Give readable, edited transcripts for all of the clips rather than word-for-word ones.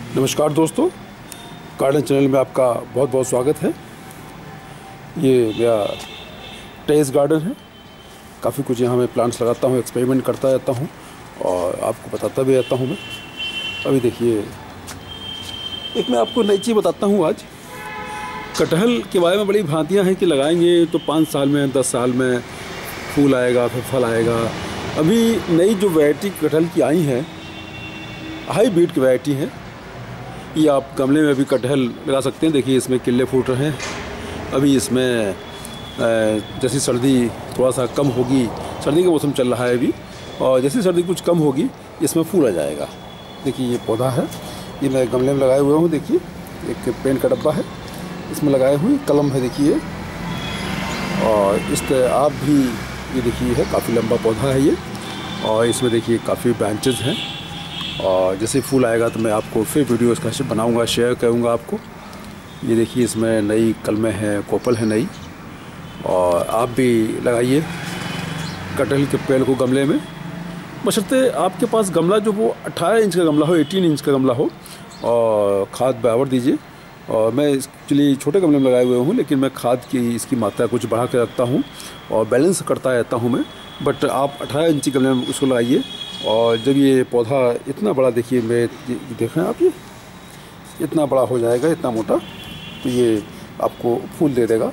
नमस्कार दोस्तों, garden channel में आपका बहुत बहुत स्वागत है। ये मेरा टेरेस गार्डन है। काफ़ी कुछ यहाँ मैं प्लांट्स लगाता हूँ, एक्सपेरिमेंट करता रहता हूँ और आपको बताता भी रहता हूँ मैं। अभी देखिए, एक मैं आपको नई चीज़ बताता हूँ आज। कटहल के बारे में बड़ी भ्रांतियाँ हैं कि लगाएंगे तो 5 साल में 10 साल में फूल आएगा, फिर फल आएगा। अभी नई जो वैरायटी कटहल की आई हैं, हाईब्रिड की वैरायटी है। ये आप गमले में भी कटहल लगा सकते हैं। देखिए, इसमें किल्ले फूट रहे हैं। अभी इसमें जैसी सर्दी थोड़ा सा कम होगी, सर्दी का मौसम चल रहा है अभी, और जैसी सर्दी कुछ कम होगी इसमें फूल आ जाएगा। देखिए, ये पौधा है, ये मैं गमले में लगाए हुए हूँ। देखिए, एक पेन का डब्बा है, इसमें लगाए हुए कलम है। देखिए, और इस तरह आप भी ये देखिए है, काफ़ी लंबा पौधा है ये, और इसमें देखिए काफ़ी ब्रांचेज़ हैं। और जैसे फूल आएगा तो मैं आपको फिर वीडियो इसका बनाऊंगा, शेयर करूंगा आपको। ये देखिए, इसमें नई कलमें हैं, कोपल है नई। और आप भी लगाइए कटहल के पेड़ को गमले में, बशर्ते आपके पास गमला जो वो 18 इंच का गमला हो, 18 इंच का गमला हो, और खाद बराबर दीजिए। और मैं एक्चुअली छोटे गमले में लगाए हुए हूँ, लेकिन मैं खाद की इसकी मात्रा कुछ बढ़ा के रखता हूँ और बैलेंस करता रहता हूँ मैं। बट आप 18 इंची गमले में उसको लगाइए। और जब ये पौधा इतना बड़ा, देखिए, मैं देख रहे हैं आप, ये इतना बड़ा हो जाएगा, इतना मोटा, तो ये आपको फूल दे देगा।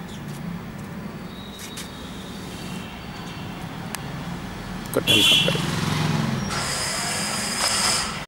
कटहल का पेड़।